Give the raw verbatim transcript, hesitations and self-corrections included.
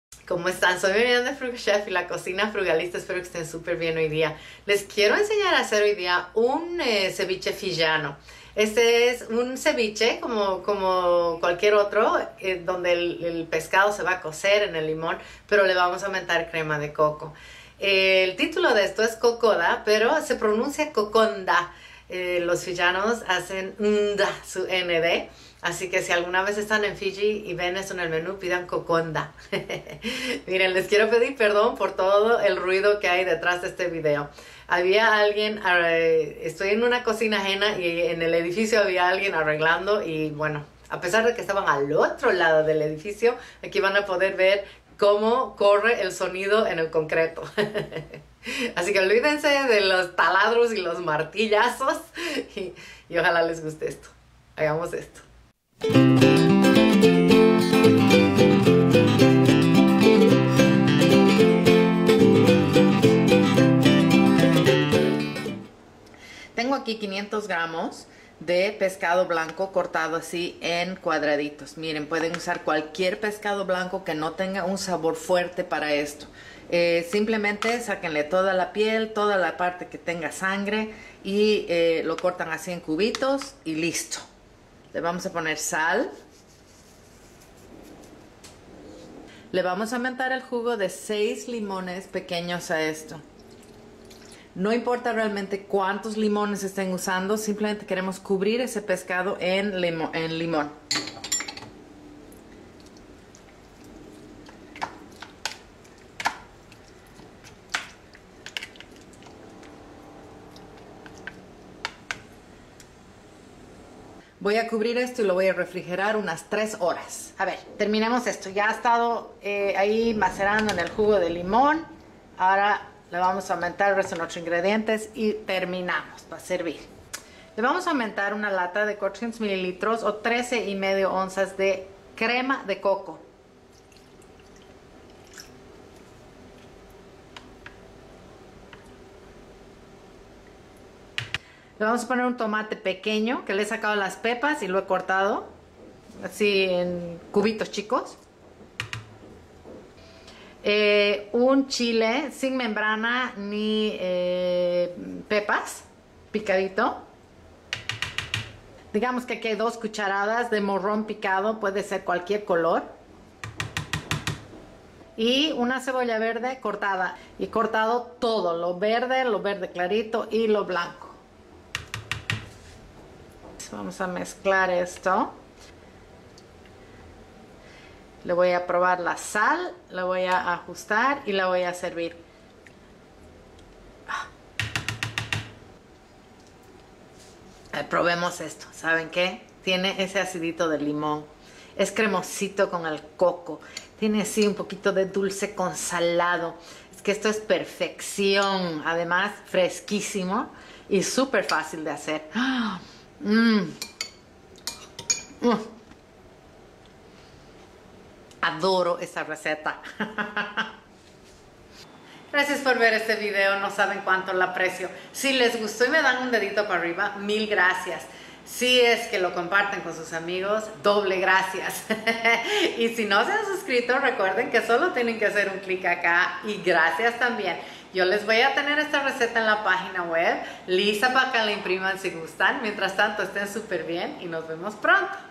¿Cómo están? Soy Miriam de Frugal Chef y la cocina frugalista. Espero que estén súper bien hoy día. Les quiero enseñar a hacer hoy día un eh, ceviche fijiano. Este es un ceviche como, como cualquier otro, eh, donde el, el pescado se va a cocer en el limón, pero le vamos a aumentar crema de coco. Eh, el título de esto es cocoda, pero se pronuncia coconda. Eh, los fijianos hacen nda, su nd. Así que si alguna vez están en Fiji y ven eso en el menú, pidan coconda. Miren, les quiero pedir perdón por todo el ruido que hay detrás de este video. Había alguien, eh, estoy en una cocina ajena y en el edificio había alguien arreglando y bueno, a pesar de que estaban al otro lado del edificio, aquí van a poder ver cómo corre el sonido en el concreto. Así que olvídense de los taladros y los martillazos y, y ojalá les guste esto. Hagamos esto. Tengo aquí quinientos gramos de pescado blanco cortado así en cuadraditos. Miren, pueden usar cualquier pescado blanco que no tenga un sabor fuerte para esto. Eh, simplemente sáquenle toda la piel, toda la parte que tenga sangre y eh, lo cortan así en cubitos y listo. Le vamos a poner sal. Le vamos a aumentar el jugo de seis limones pequeños a esto. No importa realmente cuántos limones estén usando, simplemente queremos cubrir ese pescado en, limo, en limón. Voy a cubrir esto y lo voy a refrigerar unas tres horas. A ver, terminemos esto. Ya ha estado eh, ahí macerando en el jugo de limón. Ahora le vamos a aumentar el resto de nuestros ingredientes y terminamos para servir. Le vamos a aumentar una lata de cuatrocientos mililitros o trece y medio onzas de crema de coco. Le vamos a poner un tomate pequeño que le he sacado las pepas y lo he cortado así en cubitos chicos. Eh, un chile sin membrana ni eh, pepas, picadito. Digamos que aquí hay dos cucharadas de morrón picado, puede ser cualquier color. Y una cebolla verde cortada. Y cortado todo, lo verde, lo verde clarito y lo blanco. Vamos a mezclar esto. Le voy a probar la sal, la voy a ajustar y la voy a servir. Eh, probemos esto. ¿Saben qué? Tiene ese acidito de limón. Es cremosito con el coco. Tiene así un poquito de dulce con salado. Es que esto es perfección. Además, fresquísimo y súper fácil de hacer. ¡Ah! Mm. Mm. Adoro esta receta. Gracias por ver este video, no saben cuánto lo aprecio. Si les gustó y me dan un dedito para arriba, mil gracias. Si es que lo comparten con sus amigos, doble gracias. Y si no se han suscrito, recuerden que solo tienen que hacer un clic acá y gracias también. Yo les voy a tener esta receta en la página web, lista para que la impriman si gustan. Mientras tanto, estén súper bien y nos vemos pronto.